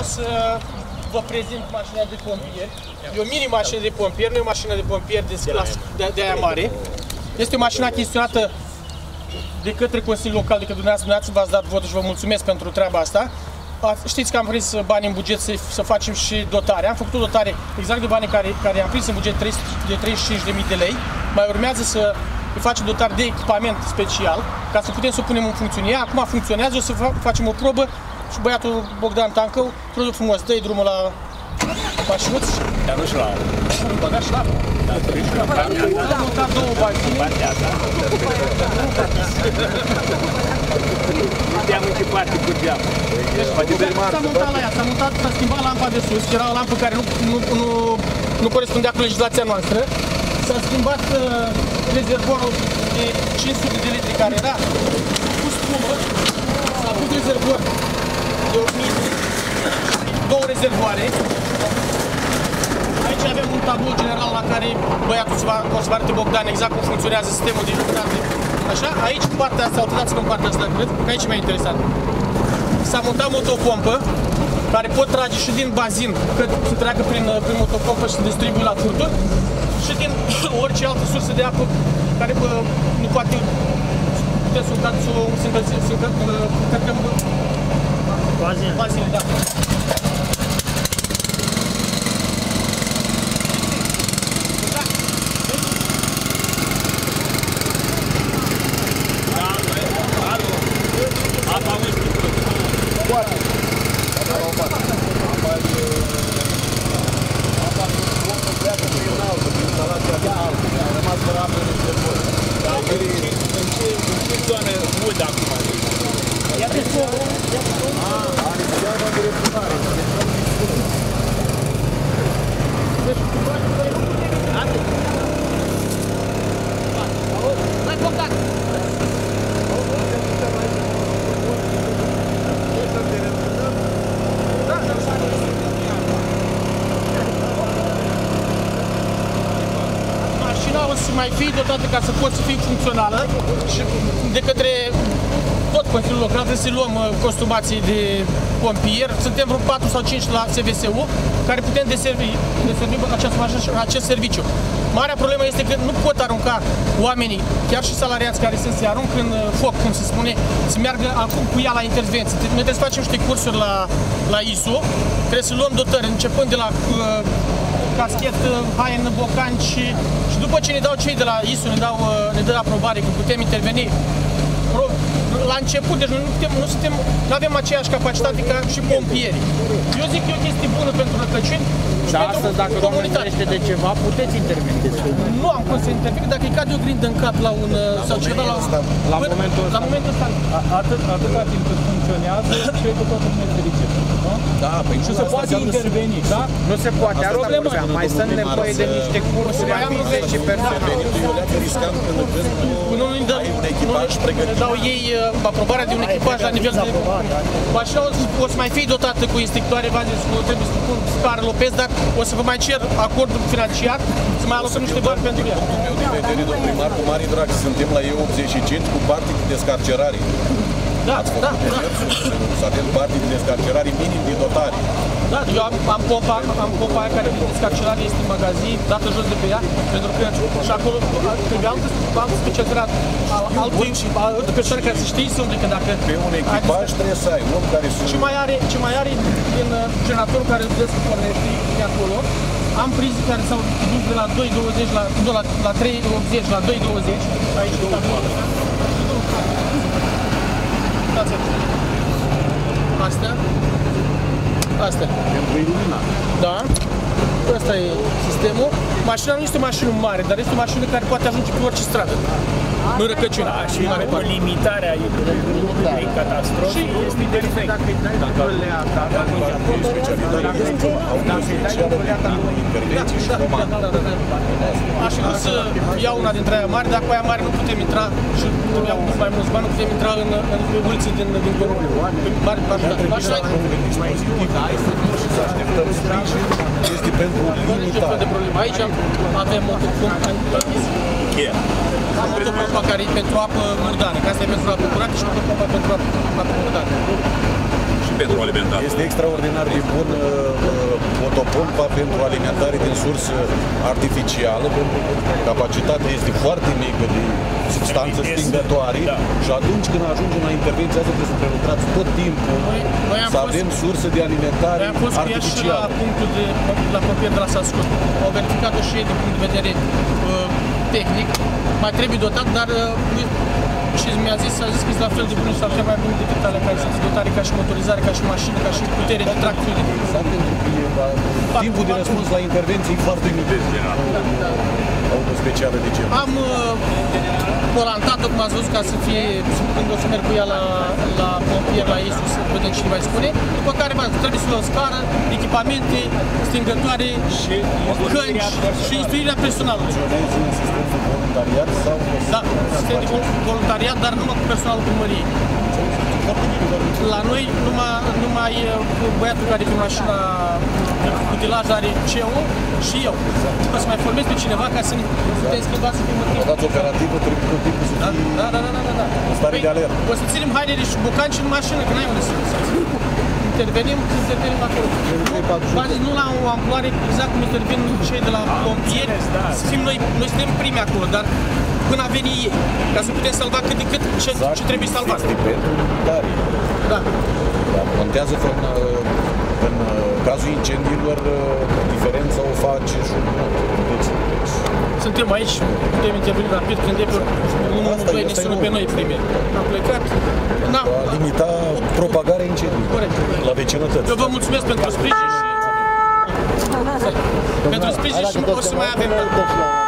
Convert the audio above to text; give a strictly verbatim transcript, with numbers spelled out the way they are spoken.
să vă prezint mașina de pompieri. E o mini mașină de pompieri, nu e o mașină de pompieri de, de, de aia mare. Este o mașină achiziționată de către Consiliul Local, de către dumneavoastră, dumneavoastră v-ați dat votul și vă mulțumesc pentru treaba asta. Știți că am prins bani în buget să, să facem și dotare. Am făcut o dotare exact de banii care, care am prins în buget de treizeci și cinci de mii de lei. Mai urmează să îi facem dotare de echipament special ca să putem să o punem în funcțiune. Acum funcționează, o să facem o probă și băiatul Bogdan Tancău, produs frumos, dă-i drumul la mașinuț. Dar nu și la nu băga și la am montat două bazine. Știam în ce parte curgeam. S-a montat la ea, s-a montat, s-a schimbat lampa de sus, era o lampă care nu, nu, nu, nu corespundea cu legislația noastră. S-a schimbat uh, rezervorul de cinci sute de litri care era cu spumă. S-a pus rezervor de o mie, două rezervoare. Aici avem un tablou general la care băiatul se va, o să vă arăte Bogdan exact cum funcționează sistemul de lucrare. Așa, aici în partea asta, uitați-vă în partea asta, cred, că aici e mai interesant. S-a montat motopompă, care pot trage și din bazin, că se treacă prin, prin motopompă și se distribuie la furturi, și din orice altă sursă de apă care bă, nu poate puteți să încărcăm bazine, da. Mai fi dotată ca să pot să fie funcțională și de către tot Consiliul Local trebuie să luăm costumații de pompier. Suntem vreo patru sau cinci la S V S U care putem deservi, deservi acest, acest serviciu. Marea problemă este că nu pot arunca oamenii, chiar și salariați care să se aruncă în foc, cum se spune, să meargă acum cu ea la intervenții. Noi trebuie să facem niște cursuri la, la I S O, trebuie să luăm dotări începând de la uh, caschet, haină, bocanci și, și după ce ne dau cei de la I S O, ne, dau, ne dă aprobare că putem interveni la început, deci nu, putem, nu, suntem, nu avem aceeași capacitate ca și pompierii. Eu zic că e o chestie bună pentru răcăciuni și dar pentru astăzi, dacă doamnește de ceva, puteți interveni. Nu am cum să intervin, dacă îi cade o grindă în cap la un... La sau ceva la, ăsta, la până, momentul ăsta. La momentul ăsta. Atât, atâta timp cât funcționează, cred că toată lumea fericit, nu? Da, păi și se poate interveni, da? Nu se poate, asta vorbeam. Mai sunt nevoie de niște cursuri ambize și persoane. E o leacă riscant până când nu ai un echipaj pregătit. Dau ei aprobarea de un echipaj la nivel de... Mașina o să mai fie dotată cu instructoare, v-am zis, trebuie să pun scară Lopez, dar o să vă mai cer acordul financiar să mai alocăm niște bani pentru ea. Din punctul meu de vedere, domn primar, cu mari drag, suntem la E optzeci și cinci cu partii de descarcerare. Da, Ați da, făcut demersul să avem partii de descarcerare minim de dotare. Da, eu am, am pompa, am pompa aia care de descarcerare este în magazin, dată jos de pe ea, pentru că și acolo trebuie altă, altă specializare, altă persoană care să știe să umble, că dacă... Pe un echipaj trebuie să ai om care să... Ce mai are, ce mai are din generatorul care îți dă pornește de acolo, am prize care s-au dus de la doi douăzeci la, la, la trei optzeci la doi douăzeci, aici de acolo. Astea. Astea. Pentru iluminat. Da. Asta e sistemul. Mașina nu este o mașină mare, dar este o mașină care poate ajunge pe orice stradă. În răcăciune. Da, și limitarea e catastrofică este perfect. Dacă e specialitate, intervenții și roman. Aș vrea să iau una dintre aia mari, dar cu aia mare nu putem intra și iau mai mulți bani, nu putem intra în ulițe din Gorul. Mari, mașina este pentru limitare. Aici avem motopompă. Am motopompa care e pentru apă murdană, că asta e pentru apă curată și motopompa pentru apă murdană. Și pentru alimentare. Este extraordinar de bun uh, fotopompa pentru alimentare din sursă artificială, pentru că capacitatea este foarte mică de substanțe stingătoare și atunci când ajungem la intervenția asta trebuie să prelucrați tot timpul să avem surse de alimentare Noi am fost cu ea și la artificială. punctul de, la pompier de la Sascut. Au verificat-o și ei din punct de vedere uh, tehnic. Mai trebuie dotat, dar uh, și mi-a zis, a zis că este la fel de bun sau chiar mai bun decât alea care sunt dotare ca și motorizare, ca și mașină, ca și putere de tracțiune. Exact, pentru că e, timpul de răspuns la intervenții e foarte mic. Auto specială de genul. Am uh, volantat-o, cum ați văzut, ca să fie, când o să merg cu ea la, la pompier, la Isus, să vedem ce ne mai spune. După care trebuie să luăm scară, echipamente, stingătoare, Și cănci și instruirea personalului. Funcționezi în sistem de voluntariat sau... Da, sistem de voluntariat, dar numai cu personalul primăriei. La noi, numai, numai băiatul care pe mașina utilaj are C O și eu. Trebuie să mai formez pe cineva ca să ne putem schimba să fim în timp. Dați operativă, trebuie tot timpul să Da, fii da, da, da, da, da. în stare de alertă. O să ținem hainele și bucanci în mașină, că n-ai unde să intervenim, intervenim acolo. V-am zis, nu la o amploare exact cum intervin cei de la pompieri, să fim noi, noi suntem primi acolo, dar până a venit ei, ca să putem salva cât de cât ce, ce trebuie salvat. Este pentru militari. Da. Da, contează că în, în cazul incendiilor diferența o face jumătate. Deci, Suntem aici, putem interveni rapid când e pe unul, Asta doi, e, ne asta e sună pe normal. noi primeri. Am plecat. Na, a limita propagarea incendiilor corect. la vecinătăți. Eu vă mulțumesc pentru sprijin și pentru sprijin și o să mai avem.